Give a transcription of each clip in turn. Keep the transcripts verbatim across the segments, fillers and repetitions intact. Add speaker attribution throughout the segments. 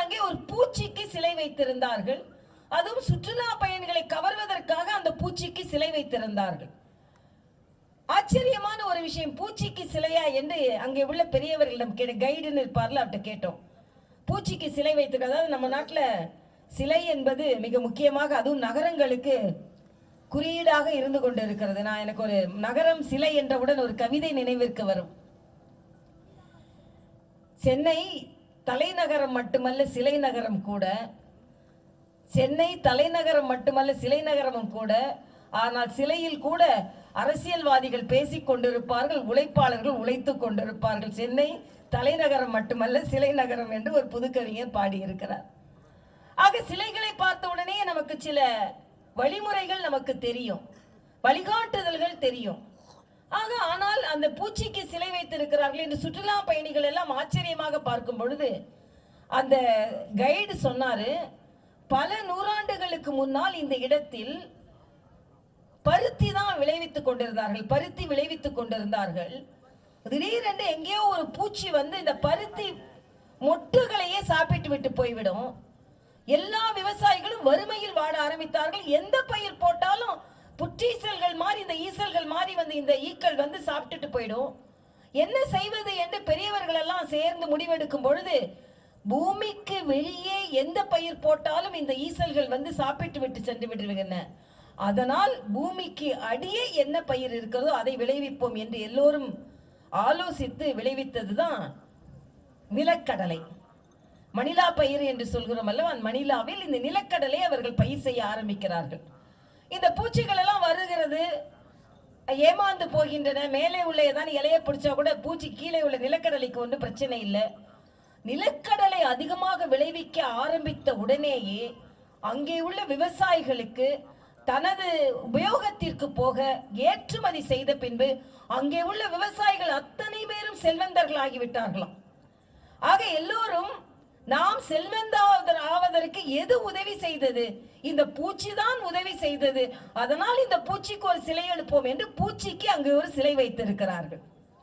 Speaker 1: அங்கே ஒரு பூச்சிக்கு சிலை வைத்திருந்தார்கள். அதுவும் சுற்றுலா பயணிகளை கவர்வதற்காக அந்த பூச்சிக்கு சிலை வைத்திருந்தார்கள். ஆச்சரியமான ஒரு விஷயம், பூச்சிக்கு சிலையா என்று அங்கே உள்ள பெரியவர்களிடம் கேட்ட, கைடுன்னு இருப்பார்ல, அவர்கிட்ட கேட்டோம். பூச்சிக்கு சிலை வைத்திருக்க, அதாவது நம்ம நாட்டில் சிலை என்பது மிக முக்கியமாக அதுவும் நகரங்களுக்கு குறியீடாக இருந்து கொண்டு இருக்கிறது. நான் எனக்கு ஒரு நகரம் சிலை என்றவுடன் ஒரு கவிதை நினைவிற்கு வரும். சென்னை தலைநகரம் மட்டுமல்ல சிலை நகரம் கூட, சென்னை தலைநகரம் மட்டுமல்ல சிலை நகரமும் கூட, ஆனால் சிலையில் கூட அரசியல்வாதிகள் பேசிக் கொண்டிருப்பார்கள், உழைப்பாளர்கள் உழைத்துக் கொண்டிருப்பார்கள். சென்னை தலைநகரம் மட்டுமல்ல சிலை நகரம் என்று ஒரு புதுக்கவிஞர் பாடியிருக்கிறார். ஆக சிலைகளை பார்த்த உடனே நமக்கு சில வழிமுறைகள் நமக்கு தெரியும், வழிகாட்டுதல்கள் தெரியும். ஆக ஆனால் அந்த பூச்சிக்கு சிலை வைத்திருக்கிறார்கள் என்று சுற்றுலா பயணிகள் எல்லாம் ஆச்சரியமாக பார்க்கும் பொழுது அந்த கைடு சொன்னாரு, பல நூறாண்டுகளுக்கு முன்னால் இந்த இடத்தில் பருத்தி தான் விளைவித்துக் கொண்டிருந்தார்கள், பருத்தி விளைவித்துக் கொண்டிருந்தார்கள். திடீரென்று எங்கேயோ ஒரு பூச்சி வந்து இந்த பருத்தி மொட்டுகளையே சாப்பிட்டு விட்டு போய்விடும். எல்லா விவசாயிகளும் வறுமையில் வாட ஆரம்பித்தார்கள். எந்த பயிர் போட்டாலும் புற்றீசல்கள் மாறி இந்த ஈசல்கள் மாறி வந்து இந்த ஈக்கள் வந்து சாப்பிட்டுட்டு போயிடும். என்ன செய்வது என்று பெரியவர்கள் எல்லாம் சேர்ந்து முடிவெடுக்கும் பொழுது, பூமிக்கு வெளியே எந்த பயிர் போட்டாலும் இந்த ஈசல்கள் வந்து சாப்பிட்டு விட்டு சென்று விடுகின்றன, அதனால் பூமிக்கு அடியே என்ன பயிர் இருக்கிறதோ அதை விளைவிப்போம் என்று எல்லோரும் ஆலோசித்து விளைவித்ததுதான் நிலக்கடலை. மணிலா பயிர் என்று சொல்கிறோம் அல்லவா, மணிலாவில் இந்த நிலக்கடலை அவர்கள் பயிர் செய்ய ஆரம்பிக்கிறார்கள். இந்த பூச்சிகள் எல்லாம் வருகிறது, ஏமாந்து போகின்றன. மேலே உள்ள ஏதாவது இலையை பிடிச்சா கூட பூச்சி கீழே உள்ள நிலக்கடலைக்கு ஒன்றும் பிரச்சனை இல்லை. நிலக்கடலை அதிகமாக விளைவிக்க ஆரம்பித்த உடனேயே அங்கே உள்ள விவசாயிகளுக்கு தனது உபயோகத்திற்கு போக ஏற்றுமதி செய்த பின்பு அங்கே உள்ள விவசாயிகள் அத்தனை பேரும் செல்வந்தர்கள் ஆகிவிட்டார்களாம். ஆக எல்லோரும் நாம் செல்வந்தாவதர் ஆவதற்கு எது உதவி செய்தது? இந்த பூச்சி தான் உதவி செய்தது. அதனால் இந்த பூச்சிக்கு ஒரு சிலை எழுப்போம் என்று பூச்சிக்கு அங்கு ஒரு சிலை வைத்திருக்கிறார்கள்.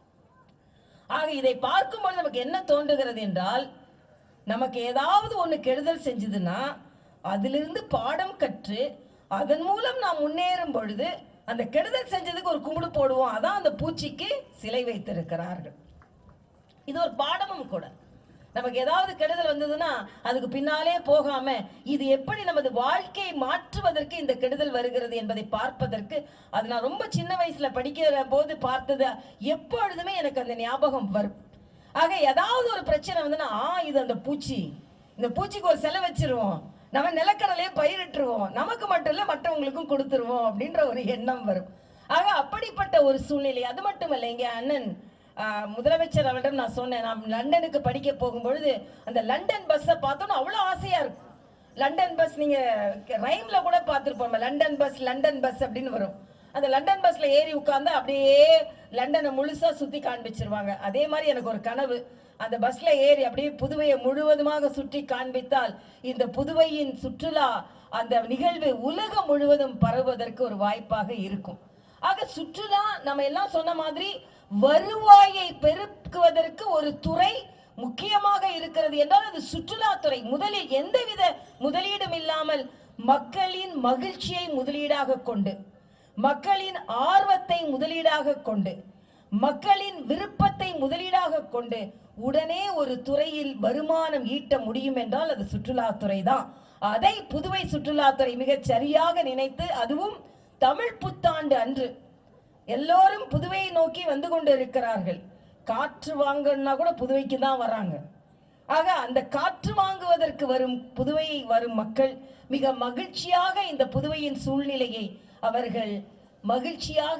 Speaker 1: ஆக இதை பார்க்கும்போது நமக்கு என்ன தோன்றுகிறது என்றால், நமக்கு ஏதாவது ஒண்ணு கெடுதல் செஞ்சதுன்னா அதிலிருந்து பாடம் கற்று அதன் மூலம் நாம் முன்னேறும் பொழுது அந்த கெடுதல் செஞ்சதுக்கு ஒரு கும்பிடு போடுவோம். அதான் அந்த பூச்சிக்கு சிலை வைத்திருக்கிறார்கள். இது ஒரு பாடமும் கூட. நமக்கு ஏதாவது கெடுதல் வந்ததுன்னா அதுக்கு பின்னாலே போகாம இது எப்படி நமது வாழ்க்கையை மாற்றுவதற்கு இந்த கெடுதல் வருகிறது என்பதை பார்ப்பதற்கு, அது நான் ரொம்ப சின்ன வயசுல படிக்கிற போது பார்த்தது எப்பொழுதுமே எனக்கு அந்த ஞாபகம் வரும். ஆக ஏதாவது ஒரு பிரச்சனை வந்துன்னா, ஆ இது அந்த பூச்சி, இந்த பூச்சிக்கு ஒரு சிலை வச்சிருவோம், நம்ம நிலக்கடலையே பயிரிட்டுருவோம், நமக்கு மட்டும் இல்ல மற்றவங்களுக்கும் கொடுத்துருவோம் அப்படின்ற ஒரு எண்ணம் வரும். ஆக அப்படிப்பட்ட ஒரு சூழ்நிலை. அது மட்டும் இல்லை, இங்க அண்ணன் முதலமைச்சர் அவரிடம் நான் சொன்னேன், நான் லண்டனுக்கு படிக்க போகும்பொழுது அந்த லண்டன் பஸ்ஸை பார்த்தோன்னா அவ்வளோ ஆசையா இருக்கும். லண்டன் பஸ் நீங்க ரைம்ல கூட பார்த்துருப்போம், லண்டன் பஸ் லண்டன் பஸ் அப்படின்னு வரும். அந்த லண்டன் பஸ்ல ஏறி உட்கார்ந்து அப்படியே லண்டனை முழுசா சுத்தி காண்பிச்சிருவாங்க. அதே மாதிரி எனக்கு ஒரு கனவு, அந்த பஸ்ல ஏறி அப்படியே புதுவையை முழுவதுமாக சுற்றி காண்பித்தால் இந்த புதுவையின் சுற்றுலா அந்த நிகழ்வு உலகம் முழுவதும் பரவுவதற்கு ஒரு வாய்ப்பாக இருக்கும். ஆக சுற்றுலா நம்ம எல்லாம் சொன்ன மாதிரி வருவாயை பெருக்குவதற்கு ஒரு துறை முக்கியமாக இருக்கிறது என்றால் அது சுற்றுலாத்துறை. முதலில் எந்தவித முதலீடும் இல்லாமல் மக்களின் மகிழ்ச்சியை முதலீடாக கொண்டு, மக்களின் ஆர்வத்தை முதலீடாக கொண்டு, மக்களின் விருப்பத்தை முதலீடாக கொண்டு உடனே ஒரு துறையில் வருமானம் ஈட்ட முடியும் என்றால் அது சுற்றுலாத்துறை தான். அதை புதுவை சுற்றுலாத்துறை மிகச் சரியாக நினைத்து, அதுவும் தமிழ் புத்தாண்டு அன்று எல்லோரும் புதுவையை நோக்கி வந்து கொண்டு இருக்கிறார்கள். காற்று வாங்கன்னா கூட புதுவைக்கு தான் வராங்க. ஆக அந்த காற்று வாங்குவதற்கு வரும் புதுவையை வரும் மக்கள் மிக மகிழ்ச்சியாக இந்த புதுவையின் சூழ்நிலையை அவர்கள் மகிழ்ச்சியாக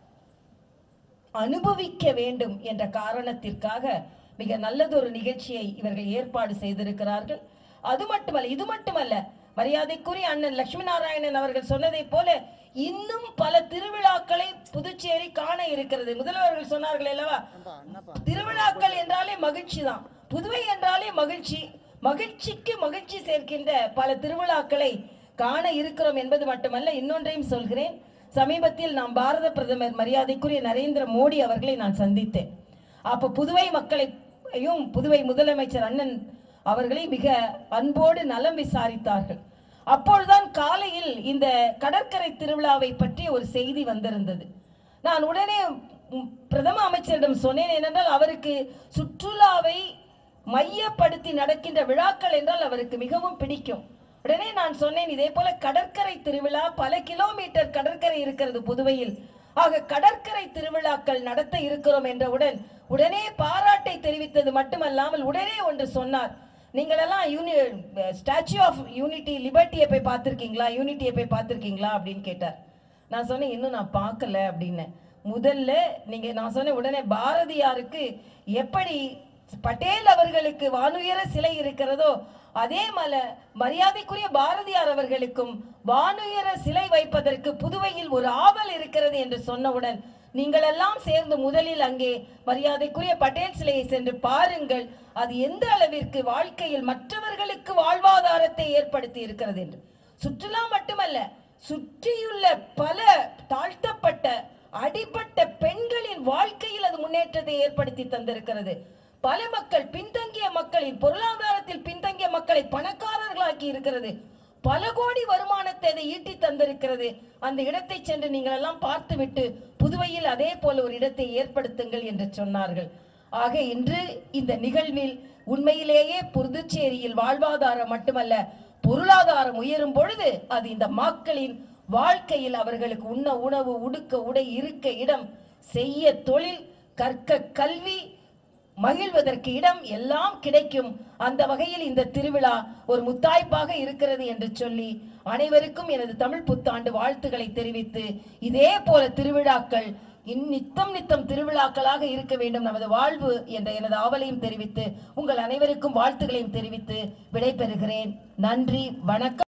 Speaker 1: அனுபவிக்க வேண்டும் என்ற காரணத்திற்காக மிக நல்லதொரு நிகழ்ச்சியை இவர்கள் ஏற்பாடு செய்திருக்கிறார்கள். அது மட்டுமல்ல, இது மட்டுமல்ல, மரியாதைக்குரிய அண்ணன் லட்சுமி நாராயணன் அவர்கள் சொன்னதை போல இன்னும் பல திருவிழாக்களை புதுச்சேரி காண இருக்கிறது. முதல்வர்கள் சொன்னார்கள் அல்லவா, திருவிழாக்கள் என்றாலே மகிழ்ச்சி தான், புதுவை என்றாலே மகிழ்ச்சி, மகிழ்ச்சிக்கு மகிழ்ச்சி சேர்க்கின்ற பல திருவிழாக்களை காண இருக்கிறோம் என்பது மட்டுமல்ல, இன்னொன்றையும் சொல்கிறேன். சமீபத்தில் நாம் பாரத பிரதமர் மரியாதைக்குரிய நரேந்திர மோடி அவர்களை நான் சந்தித்தேன். அப்ப புதுவை மக்களையும் புதுவை முதலமைச்சர் அண்ணன் அவர்களை மிக அன்போடு நலம் விசாரித்தார்கள். அப்பொழுதுதான் காலையில் இந்த கடற்கரை திருவிழாவை பற்றி ஒரு செய்தி வந்திருந்தது. நான் உடனே பிரதம அமைச்சரிடம் சொன்னேன். ஏனென்றால் அவருக்கு சுற்றுலாவை மையப்படுத்தி நடக்கின்ற விழாக்கள் என்றால் அவருக்கு மிகவும் பிடிக்கும். உடனே நான் சொன்னேன், இதே போல கடற்கரை திருவிழா, பல கிலோமீட்டர் கடற்கரை இருக்கிறது புதுவையில். ஆக கடற்கரை திருவிழாக்கள் நடத்த இருக்கிறோம் என்றவுடன் உடனே பாராட்டை தெரிவித்தது மட்டுமல்லாமல் உடனே ஒன்று சொன்னார். நீங்கள் எல்லாம் யூனி ஸ்டாச்சு ஆஃப் யூனிட்டி லிபர்ட்டியை போய் பார்த்துருக்கீங்களா, யூனிட்டியை போய் பார்த்துருக்கீங்களா அப்படின்னு கேட்டார். நான் சொன்னேன், இன்னும் நான் பார்க்கல அப்படின்னு. முதல்ல நீங்க நான் சொன்ன உடனே பாரதியாருக்கு எப்படி பட்டேல் அவர்களுக்கு வானுயர சிலை இருக்கிறதோ அதே மல மரியாதைக்குரிய பாரதியார் அவர்களுக்கும் வானுயர சிலை வைப்பதற்கு புதுவையில் ஒரு ஆவல் இருக்கிறது என்று சொன்னவுடன் நீங்கள் எல்லாம் சேர்ந்து முதலில் அங்கே மரியாதைக்குரிய பட்டேல் சிலையை சென்று பாருங்கள், அது எந்த அளவிற்கு வாழ்க்கையில் மற்றவர்களுக்கு வாழ்வாதாரத்தை ஏற்படுத்தி இருக்கிறது என்று. சுற்றுலா மட்டுமல்ல, சுற்றியுள்ள பல தாழ்த்தப்பட்ட அடிப்பட்ட பெண்களின் வாழ்க்கையில் அது முன்னேற்றத்தை ஏற்படுத்தி தந்திருக்கிறது. பல மக்கள், பின்தங்கிய மக்களின் பொருளாதாரத்தில் பின்தங்கிய மக்களை பணக்காரர்களாக்கி இருக்கிறது. பல கோடி வருமானத்தை அதை ஈட்டி தந்திருக்கிறது. அந்த இடத்தை சென்று நீங்கள் எல்லாம் பார்த்துவிட்டு புதுவையில் அதே போல ஒரு இடத்தை ஏற்படுத்துங்கள் என்று சொன்னார்கள். ஆக இன்று இந்த நிகழ்வில் உண்மையிலேயே புதுச்சேரியில் வாழ்வாதாரம் மட்டுமல்ல, பொருளாதாரம் உயரும் பொழுது அது இந்த மக்களின் வாழ்க்கையில் அவர்களுக்கு உண்ண உணவு, உடுக்க உடை, இருக்க இடம், செய்ய தொழில், கற்க கல்வி, மகிழ்வதற்கு இடம் எல்லாம் கிடைக்கும். அந்த வகையில் இந்த திருவிழா ஒரு முத்தாய்ப்பாக இருக்கிறது என்று சொல்லி அனைவருக்கும் எனது தமிழ் புத்தாண்டு வாழ்த்துக்களை தெரிவித்து, இதே போல திருவிழாக்கள் நித்தம் நித்தம் திருவிழாக்களாக இருக்க வேண்டும் நமது வாழ்வு என்ற எனது ஆவலையும் தெரிவித்து உங்கள் அனைவருக்கும் வாழ்த்துக்களையும் தெரிவித்து விடைபெறுகிறேன். நன்றி, வணக்கம்.